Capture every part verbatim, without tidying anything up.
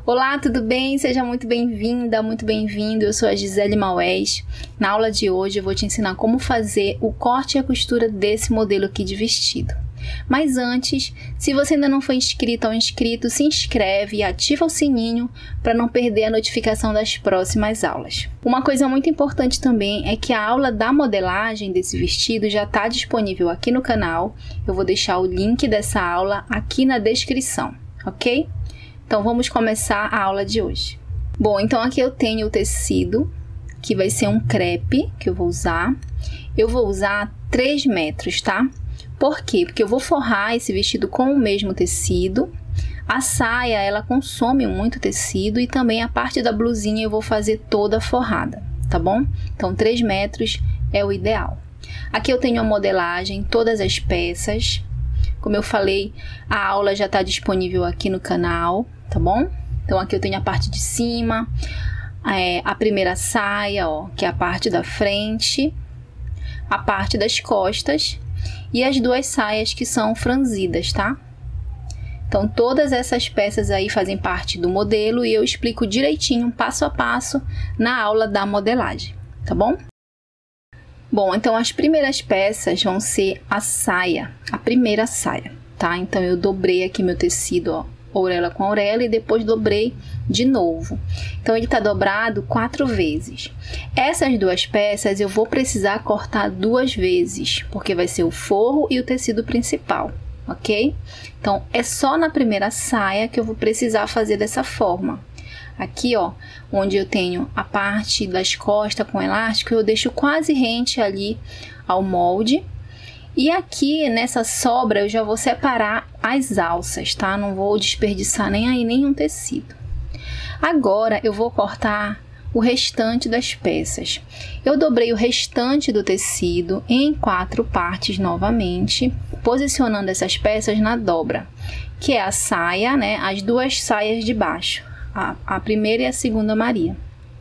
Olá, tudo bem? Seja muito bem-vinda, muito bem-vindo. Eu sou a Gisele Maués. Na aula de hoje eu vou te ensinar como fazer o corte e a costura desse modelo aqui de vestido. Mas antes, se você ainda não foi inscrito ou inscrito, se inscreve e ativa o sininho para não perder a notificação das próximas aulas. Uma coisa muito importante também é que a aula da modelagem desse vestido já está disponível aqui no canal. Eu vou deixar o link dessa aula aqui na descrição, ok? Então vamos começar a aula de hoje. Bom, então aqui eu tenho o tecido, que vai ser um crepe, que eu vou usar. Eu vou usar três metros, tá? Por quê? Porque eu vou forrar esse vestido com o mesmo tecido. A saia, ela consome muito tecido e também a parte da blusinha eu vou fazer toda forrada, tá bom? Então, três metros é o ideal. Aqui eu tenho a modelagem, todas as peças. Como eu falei, a aula já está disponível aqui no canal, tá bom? Então, aqui eu tenho a parte de cima, é, a primeira saia, ó, que é a parte da frente, a parte das costas e as duas saias que são franzidas, tá? Então, todas essas peças aí fazem parte do modelo e eu explico direitinho, passo a passo, na aula da modelagem, tá bom? Bom, então as primeiras peças vão ser a saia, a primeira saia, tá? Então, eu dobrei aqui meu tecido, ó, orelha com orelha e depois dobrei de novo. Então, ele tá dobrado quatro vezes. Essas duas peças eu vou precisar cortar duas vezes, porque vai ser o forro e o tecido principal, ok? Então, é só na primeira saia que eu vou precisar fazer dessa forma. Aqui, ó, onde eu tenho a parte das costas com elástico, eu deixo quase rente ali ao molde. E aqui, nessa sobra, eu já vou separar as alças, tá? Não vou desperdiçar nem aí nenhum tecido. Agora, eu vou cortar o restante das peças. Eu dobrei o restante do tecido em quatro partes novamente, posicionando essas peças na dobra, que é a saia, né? As duas saias de baixo, a, a primeira e a segunda Maria.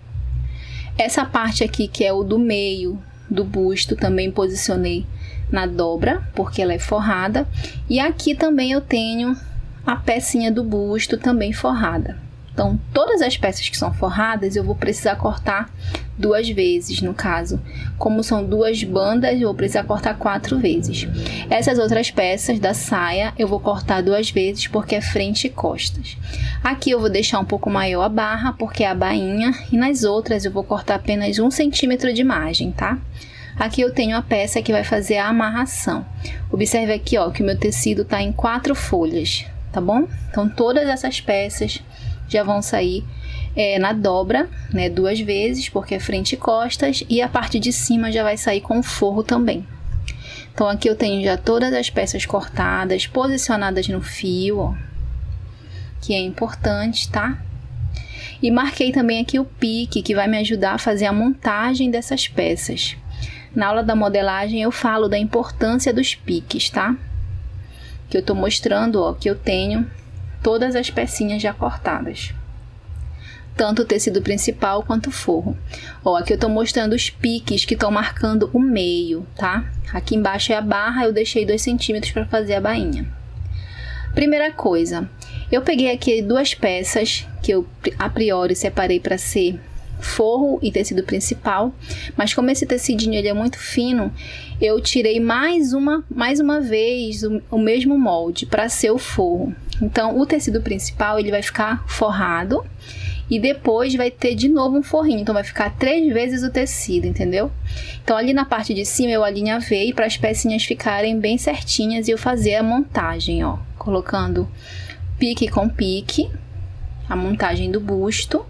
Essa parte aqui, que é o do meio do busto, também posicionei na dobra, porque ela é forrada. E aqui também eu tenho a pecinha do busto também forrada. Então, todas as peças que são forradas, eu vou precisar cortar duas vezes, no caso. Como são duas bandas, eu vou precisar cortar quatro vezes. Essas outras peças da saia, eu vou cortar duas vezes, porque é frente e costas. Aqui eu vou deixar um pouco maior a barra, porque é a bainha. E nas outras, eu vou cortar apenas um centímetro de margem, tá? Aqui eu tenho a peça que vai fazer a amarração. Observe aqui, ó, que o meu tecido tá em quatro folhas, tá bom? Então, todas essas peças já vão sair é, na dobra, né, duas vezes, porque é frente e costas, e a parte de cima já vai sair com o forro também. Então, aqui eu tenho já todas as peças cortadas, posicionadas no fio, ó, que é importante, tá? E marquei também aqui o pique, que vai me ajudar a fazer a montagem dessas peças. Na aula da modelagem eu falo da importância dos piques, tá? Que eu tô mostrando, ó, que eu tenho todas as pecinhas já cortadas. Tanto o tecido principal quanto o forro. Ó, aqui eu tô mostrando os piques que estão marcando o meio, tá? Aqui embaixo é a barra, eu deixei dois centímetros para fazer a bainha. Primeira coisa, eu peguei aqui duas peças que eu a priori separei para ser forro e tecido principal, mas como esse tecidinho ele é muito fino, eu tirei mais uma, mais uma vez o, o mesmo molde para ser o forro. Então, o tecido principal ele vai ficar forrado e depois vai ter de novo um forrinho, então vai ficar três vezes o tecido, entendeu? Então, ali na parte de cima eu alinhavei para as pecinhas ficarem bem certinhas e eu fazer a montagem, ó, colocando pique com pique, a montagem do busto.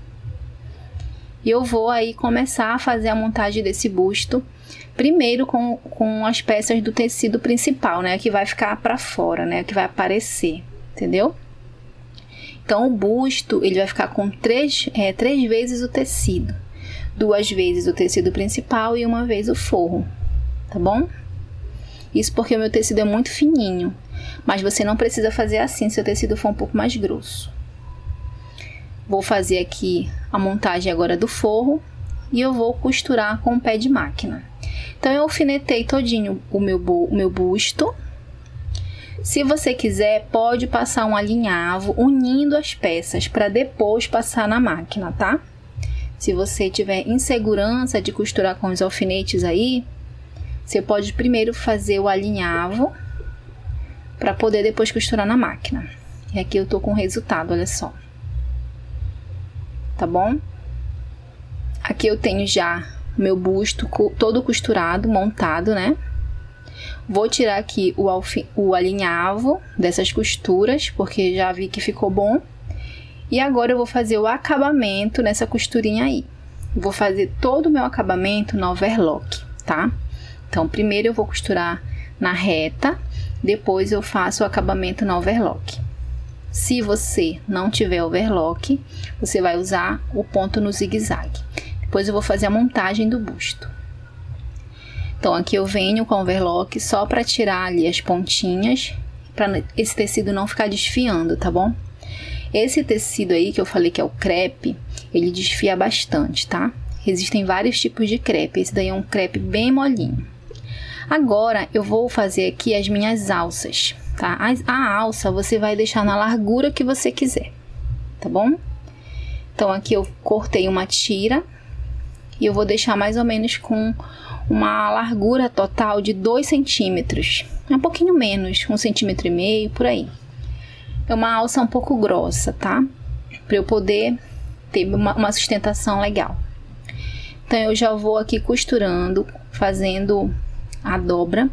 E eu vou aí começar a fazer a montagem desse busto, primeiro com, com as peças do tecido principal, né? Que vai ficar para fora, né? Que vai aparecer, entendeu? Então, o busto, ele vai ficar com três, é, três vezes o tecido. Duas vezes o tecido principal e uma vez o forro, tá bom? Isso porque o meu tecido é muito fininho, mas você não precisa fazer assim se o tecido for um pouco mais grosso. Vou fazer aqui a montagem agora do forro e eu vou costurar com o pé de máquina. Então, eu alfinetei todinho o meu, o meu busto. Se você quiser, pode passar um alinhavo unindo as peças para depois passar na máquina, tá? Se você tiver insegurança de costurar com os alfinetes aí, você pode primeiro fazer o alinhavo para poder depois costurar na máquina. E aqui eu tô com o resultado, olha só. Tá bom? Aqui eu tenho já meu busto todo costurado, montado, né? Vou tirar aqui o, o alinhavo dessas costuras, porque já vi que ficou bom. E agora eu vou fazer o acabamento nessa costurinha aí. Vou fazer todo o meu acabamento no overlock, tá? Então, primeiro eu vou costurar na reta, depois eu faço o acabamento no overlock. Se você não tiver overlock, você vai usar o ponto no zigue-zague. Depois eu vou fazer a montagem do busto. Então, aqui eu venho com o overlock só para tirar ali as pontinhas, para esse tecido não ficar desfiando, tá bom? Esse tecido aí que eu falei que é o crepe, ele desfia bastante, tá? Existem vários tipos de crepe, esse daí é um crepe bem molinho. Agora, eu vou fazer aqui as minhas alças, tá? A, a alça você vai deixar na largura que você quiser, tá bom? Então, aqui eu cortei uma tira e eu vou deixar mais ou menos com uma largura total de dois centímetros, um pouquinho menos, um centímetro e meio, por aí. É uma alça um pouco grossa, tá? Para eu poder ter uma, uma sustentação legal. Então, eu já vou aqui costurando, fazendo a dobra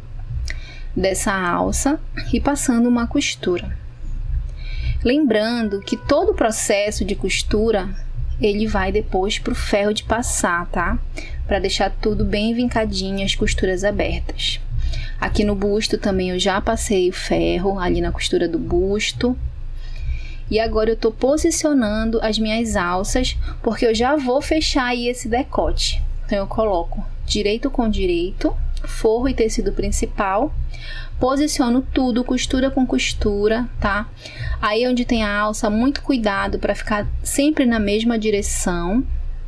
dessa alça e passando uma costura. Lembrando que todo o processo de costura, ele vai depois pro ferro de passar, tá? Para deixar tudo bem vincadinho, as costuras abertas. Aqui no busto também eu já passei o ferro ali na costura do busto. E agora eu tô posicionando as minhas alças, porque eu já vou fechar aí esse decote. Então eu coloco direito com direito, forro e tecido principal, posiciono tudo, costura com costura, tá? Aí onde tem a alça, muito cuidado para ficar sempre na mesma direção.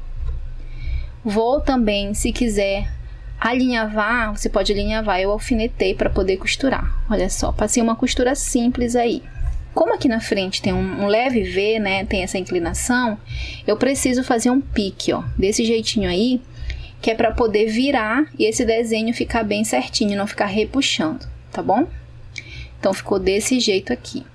Vou também, se quiser alinhavar, você pode alinhavar, eu alfinetei para poder costurar. Olha só, passei uma costura simples aí. Como aqui na frente tem um, um leve V, né, tem essa inclinação, eu preciso fazer um pique, ó, desse jeitinho aí, que é para poder virar e esse desenho ficar bem certinho, não ficar repuxando, tá bom? Então, ficou desse jeito aqui.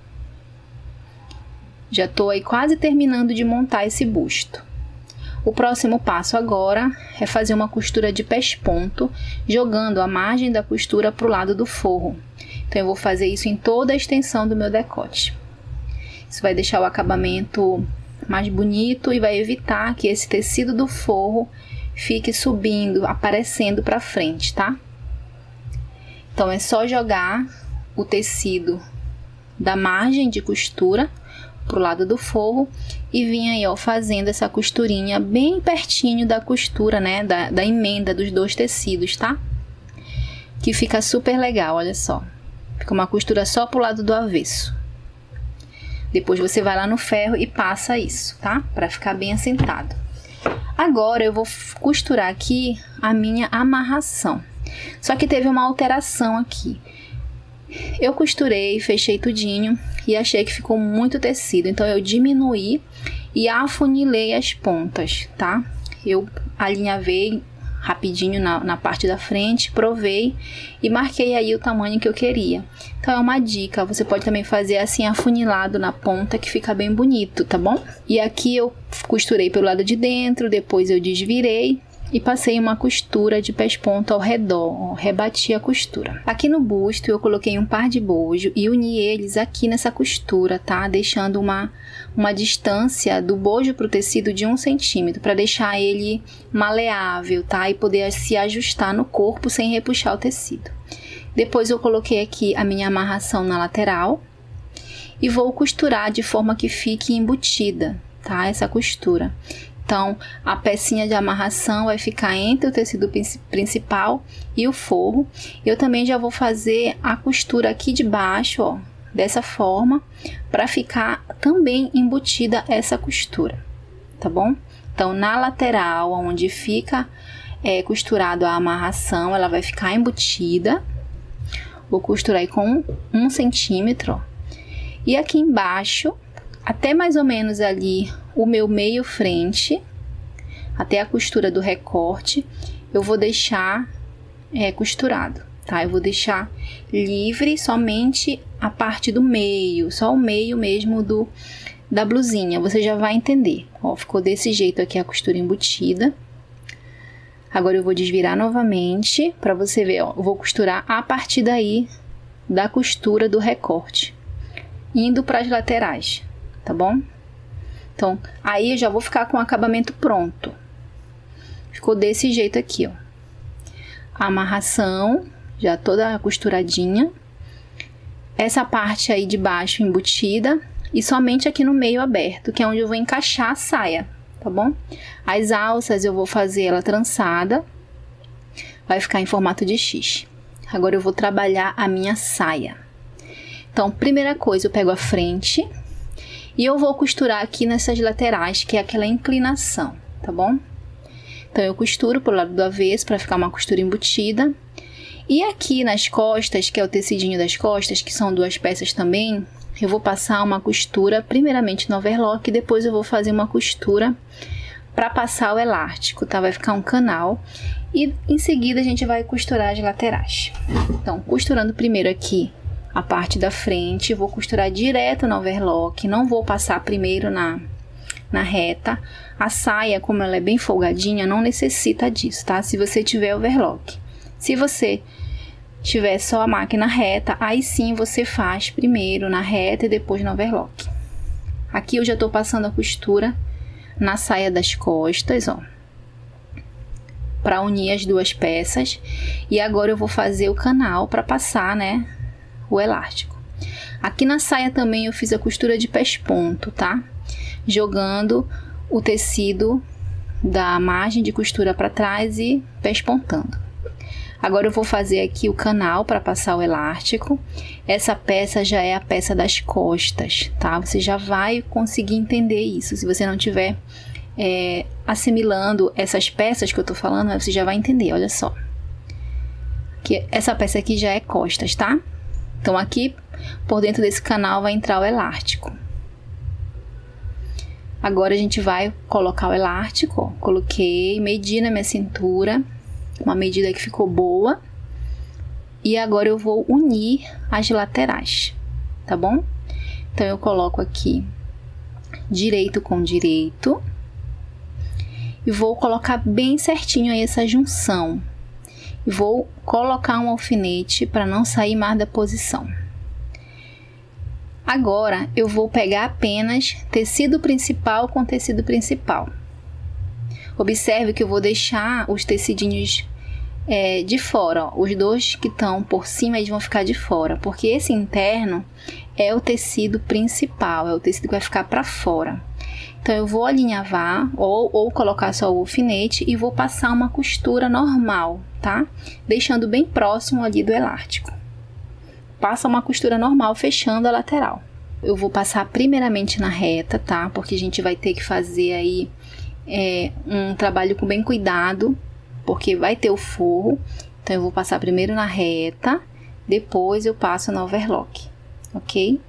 Já tô aí quase terminando de montar esse busto. O próximo passo agora é fazer uma costura de pesponto, jogando a margem da costura pro lado do forro. Então, eu vou fazer isso em toda a extensão do meu decote. Isso vai deixar o acabamento mais bonito e vai evitar que esse tecido do forro fique subindo, aparecendo pra frente, tá? Então, é só jogar o tecido da margem de costura pro lado do forro e vir aí, ó, fazendo essa costurinha bem pertinho da costura, né, da, da emenda dos dois tecidos, tá? Que fica super legal, olha só. Fica uma costura só pro lado do avesso. Depois você vai lá no ferro e passa isso, tá? Pra ficar bem assentado. Agora eu vou costurar aqui a minha amarração. Só que teve uma alteração aqui. Eu costurei, fechei tudinho e achei que ficou muito tecido. Então, eu diminuí e afunilei as pontas, tá? Eu alinhavei rapidinho na, na parte da frente, provei e marquei aí o tamanho que eu queria. Então, é uma dica, você pode também fazer assim afunilado na ponta, que fica bem bonito, tá bom? E aqui eu costurei pelo lado de dentro, depois eu desvirei e passei uma costura de pesponto ao redor, ó, rebati a costura. Aqui no busto eu coloquei um par de bojo e uni eles aqui nessa costura, tá? Deixando uma, uma distância do bojo pro tecido de um centímetro, para deixar ele maleável, tá? E poder se ajustar no corpo sem repuxar o tecido. Depois eu coloquei aqui a minha amarração na lateral e vou costurar de forma que fique embutida, tá? Essa costura. Então, a pecinha de amarração vai ficar entre o tecido principal e o forro. Eu também já vou fazer a costura aqui de baixo, ó, dessa forma, para ficar também embutida essa costura, tá bom? Então, na lateral, onde fica é, costurado a amarração, ela vai ficar embutida. Vou costurar aí com um centímetro, ó. E aqui embaixo, até mais ou menos ali o meu meio frente, até a costura do recorte, eu vou deixar é, costurado, tá? Eu vou deixar livre somente a parte do meio, só o meio mesmo do, da blusinha, você já vai entender. Ó, ficou desse jeito aqui a costura embutida. Agora eu vou desvirar novamente, pra você ver, ó, eu vou costurar a partir daí da costura do recorte, indo para as laterais, tá bom? Então, aí eu já vou ficar com o acabamento pronto. Ficou desse jeito aqui, ó. A amarração, já toda costuradinha. Essa parte aí de baixo embutida e somente aqui no meio aberto, que é onde eu vou encaixar a saia, tá bom? As alças eu vou fazer ela trançada, vai ficar em formato de X. Agora eu vou trabalhar a minha saia. Então, primeira coisa, eu pego a frente e eu vou costurar aqui nessas laterais, que é aquela inclinação, tá bom? Então, eu costuro pro lado do avesso para ficar uma costura embutida. E aqui nas costas, que é o tecidinho das costas, que são duas peças também, eu vou passar uma costura, primeiramente no overlock, e depois eu vou fazer uma costura para passar o elástico, tá? Vai ficar um canal. E em seguida a gente vai costurar as laterais. Então, costurando primeiro aqui a parte da frente, vou costurar direto no overlock, não vou passar primeiro na, na reta. A saia, como ela é bem folgadinha, não necessita disso, tá? Se você tiver overlock. Se você tiver só a máquina reta, aí sim você faz primeiro na reta e depois no overlock. Aqui eu já tô passando a costura na saia das costas, ó, para unir as duas peças. E agora eu vou fazer o canal para passar, né, o elástico. Aqui na saia também eu fiz a costura de pés-ponto, tá? Jogando o tecido da margem de costura para trás e pés-pontando. Agora eu vou fazer aqui o canal para passar o elástico. Essa peça já é a peça das costas, tá? Você já vai conseguir entender isso. Se você não tiver é, assimilando essas peças que eu tô falando, você já vai entender, olha só. Que essa peça aqui já é costas, tá? Então aqui por dentro desse canal vai entrar o elástico. Agora a gente vai colocar o elástico, ó. Coloquei, medi na minha cintura, uma medida que ficou boa. E agora eu vou unir as laterais, tá bom? Então eu coloco aqui direito com direito. E vou colocar bem certinho aí essa junção. E vou colocar um alfinete para não sair mais da posição. Agora, eu vou pegar apenas tecido principal com tecido principal. Observe que eu vou deixar os tecidinhos é, de fora, ó. Os dois que estão por cima, eles vão ficar de fora, porque esse interno é o tecido principal, é o tecido que vai ficar para fora. Então, eu vou alinhavar ou, ou colocar só o alfinete e vou passar uma costura normal, tá? Deixando bem próximo ali do elástico. Passa uma costura normal, fechando a lateral. Eu vou passar primeiramente na reta, tá? Porque a gente vai ter que fazer aí é, um trabalho com bem cuidado, porque vai ter o forro. Então, eu vou passar primeiro na reta, depois eu passo no overlock, ok?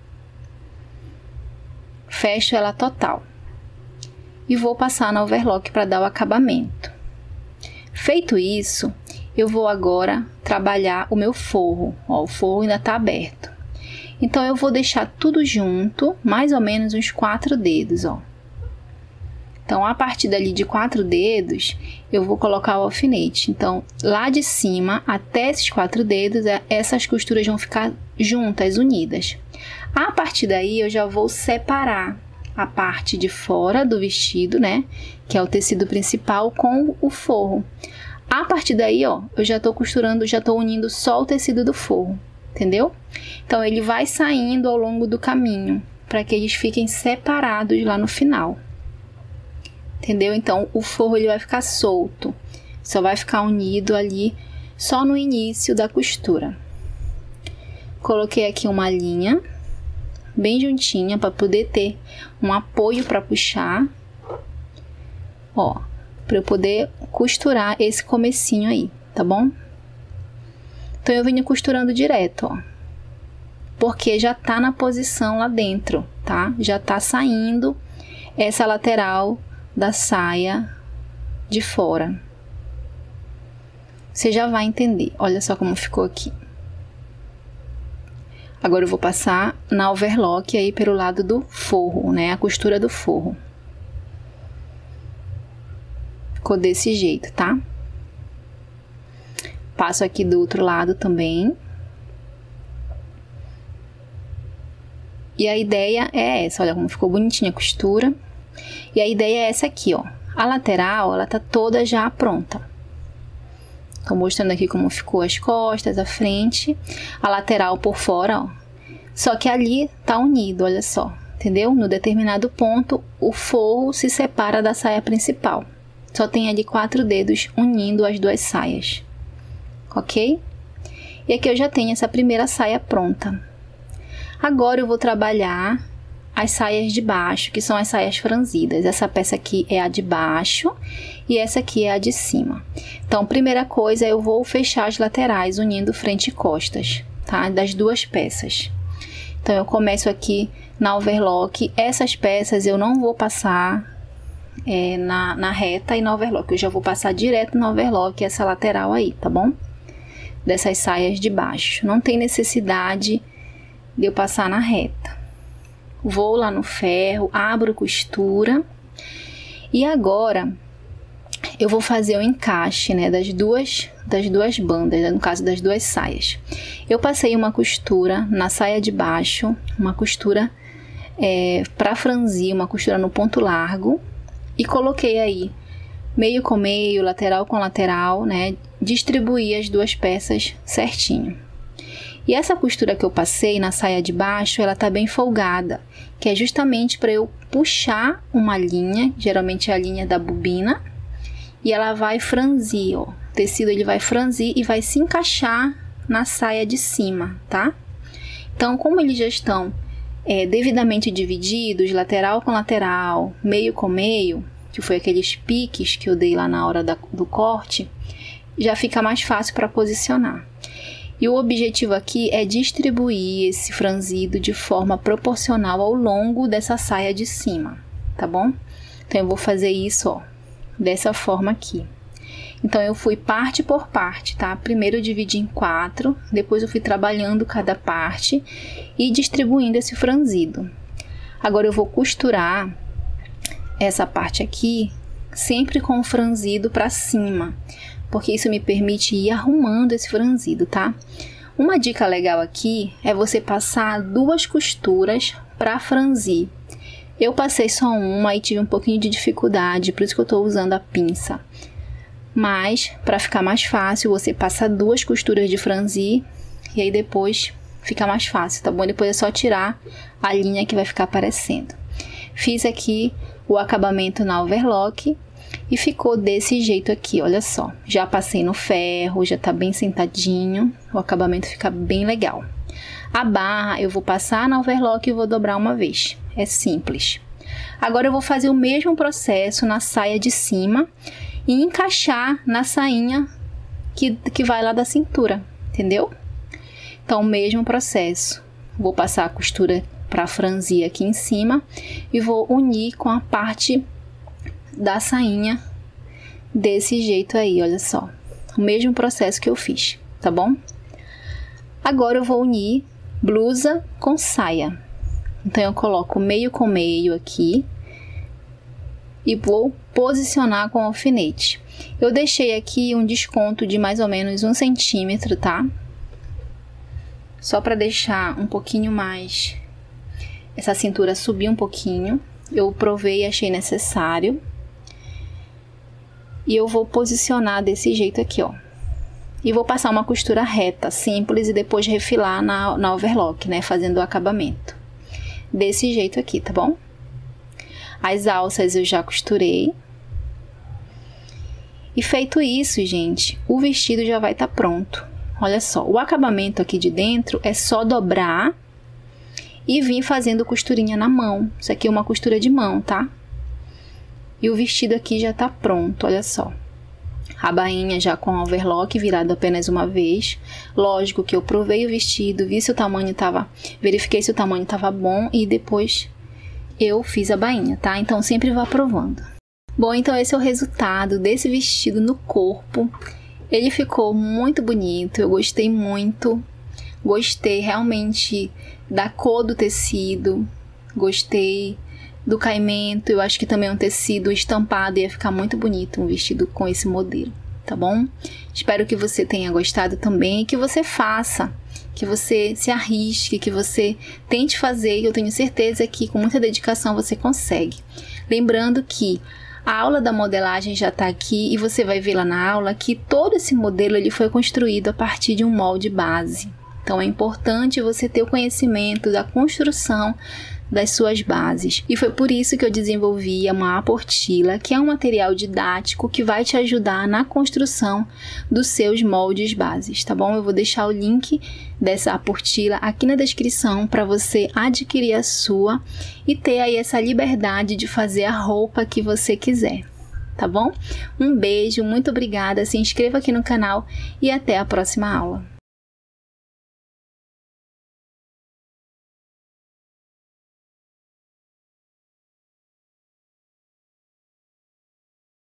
Fecho ela total. E vou passar no overlock para dar o acabamento. Feito isso, eu vou agora trabalhar o meu forro. Ó, o forro ainda tá aberto. Então, eu vou deixar tudo junto, mais ou menos uns quatro dedos, ó. Então, a partir dali de quatro dedos, eu vou colocar o alfinete. Então, lá de cima, até esses quatro dedos, essas costuras vão ficar juntas, unidas. A partir daí, eu já vou separar a parte de fora do vestido, né? Que é o tecido principal com o forro. A partir daí, ó, eu já tô costurando, já tô unindo só o tecido do forro, entendeu? Então, ele vai saindo ao longo do caminho, para que eles fiquem separados lá no final. Entendeu? Então, o forro ele vai ficar solto, só vai ficar unido ali só no início da costura. Coloquei aqui uma linha bem juntinha para poder ter um apoio para puxar, ó, para eu poder costurar esse comecinho aí, tá bom? Então, eu venho costurando direto, ó. Porque já tá na posição lá dentro, tá? Já tá saindo essa lateral da saia de fora. Você já vai entender. Olha só como ficou aqui. Agora eu vou passar na overlock aí pelo lado do forro, né? A costura do forro. Ficou desse jeito, tá? Passo aqui do outro lado também. E a ideia é essa, olha como ficou bonitinha a costura. E a ideia é essa aqui, ó. A lateral, ela tá toda já pronta. Tô mostrando aqui como ficou as costas, a frente, a lateral por fora, ó. Só que ali tá unido, olha só, entendeu? No determinado ponto, o forro se separa da saia principal. Só tem ali quatro dedos unindo as duas saias, ok? E aqui eu já tenho essa primeira saia pronta. Agora eu vou trabalhar as saias de baixo, que são as saias franzidas. Essa peça aqui é a de baixo e essa aqui é a de cima. Então, primeira coisa, eu vou fechar as laterais, unindo frente e costas, tá? Das duas peças. Então, eu começo aqui na overlock. Essas peças eu não vou passar é, na, na reta e na overlock. Eu já vou passar direto na overlock essa lateral aí, tá bom? Dessas saias de baixo. Não tem necessidade de eu passar na reta. Vou lá no ferro, abro costura. E agora, eu vou fazer o encaixe, né, das duas, das duas bandas, no caso das duas saias. Eu passei uma costura na saia de baixo, uma costura é, para franzir, uma costura no ponto largo. E coloquei aí meio com meio, lateral com lateral, né, distribuí as duas peças certinho. E essa costura que eu passei na saia de baixo, ela tá bem folgada, que é justamente para eu puxar uma linha, geralmente é a linha da bobina, e ela vai franzir, ó. O tecido ele vai franzir e vai se encaixar na saia de cima, tá? Então, como eles já estão é, devidamente divididos, lateral com lateral, meio com meio, que foi aqueles piques que eu dei lá na hora da, do corte, já fica mais fácil para posicionar. E o objetivo aqui é distribuir esse franzido de forma proporcional ao longo dessa saia de cima, tá bom? Então, eu vou fazer isso, ó, dessa forma aqui. Então, eu fui parte por parte, tá? Primeiro eu dividi em quatro, depois eu fui trabalhando cada parte e distribuindo esse franzido. Agora, eu vou costurar essa parte aqui sempre com o franzido para cima, porque isso me permite ir arrumando esse franzido, tá? Uma dica legal aqui é você passar duas costuras para franzir. Eu passei só uma e tive um pouquinho de dificuldade, por isso que eu tô usando a pinça. Mas, para ficar mais fácil, você passa duas costuras de franzir e aí depois fica mais fácil, tá bom? Depois é só tirar a linha que vai ficar aparecendo. Fiz aqui o acabamento na overlock. E ficou desse jeito aqui, olha só. Já passei no ferro, já tá bem sentadinho. O acabamento fica bem legal. A barra eu vou passar na overlock e vou dobrar uma vez. É simples. Agora eu vou fazer o mesmo processo na saia de cima e encaixar na sainha que, que vai lá da cintura, entendeu? Então, o mesmo processo. Vou passar a costura para franzir aqui em cima e vou unir com a parte da sainha desse jeito aí, olha só. O mesmo processo que eu fiz, tá bom? Agora eu vou unir blusa com saia. Então, eu coloco meio com meio aqui e vou posicionar com alfinete. Eu deixei aqui um desconto de mais ou menos um centímetro, tá? Só para deixar um pouquinho mais, essa cintura subir um pouquinho. Eu provei e achei necessário. E eu vou posicionar desse jeito aqui, ó. E vou passar uma costura reta, simples, e depois refilar na, na overlock, né? Fazendo o acabamento. Desse jeito aqui, tá bom? As alças eu já costurei. E feito isso, gente, o vestido já vai estar pronto. Olha só, o acabamento aqui de dentro é só dobrar e vir fazendo costurinha na mão. Isso aqui é uma costura de mão, tá? E o vestido aqui já tá pronto, olha só. a bainha já com overlock virado apenas uma vez. Lógico que eu provei o vestido, vi se o tamanho tava, verifiquei se o tamanho tava bom e depois eu fiz a bainha, tá? Então sempre vá provando. Bom, então esse é o resultado desse vestido no corpo. Ele ficou muito bonito, eu gostei muito. Gostei realmente da cor do tecido, gostei do caimento. Eu acho que também um tecido estampado ia ficar muito bonito, um vestido com esse modelo, tá bom? Espero que você tenha gostado também e que você faça, que você se arrisque, que você tente fazer, e eu tenho certeza que com muita dedicação você consegue. Lembrando que a aula da modelagem já está aqui e você vai ver lá na aula que todo esse modelo ele foi construído a partir de um molde base. Então é importante você ter o conhecimento da construção das suas bases. E foi por isso que eu desenvolvi uma apostila, que é um material didático que vai te ajudar na construção dos seus moldes bases, tá bom? Eu vou deixar o link dessa apostila aqui na descrição para você adquirir a sua e ter aí essa liberdade de fazer a roupa que você quiser, tá bom? Um beijo, muito obrigada, se inscreva aqui no canal e até a próxima aula.